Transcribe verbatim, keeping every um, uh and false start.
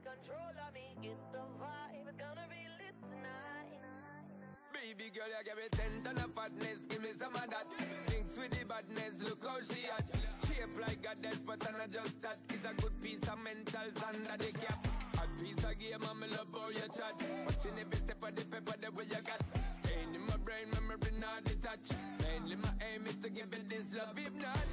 control of me. Get the vibe, it's gonna be lit tonight. Baby girl, you give me ten ton of fatness, give me some of that. Thinks with the badness, look how she at. Shape like a death, but I'm not just that. It's a good piece of mentals under the cap. A piece of game, I'm love how you chat. Watching every step of the pepper, the way you got. Staying in my brain, memory not detached. Mainly my aim is to give it this love, if not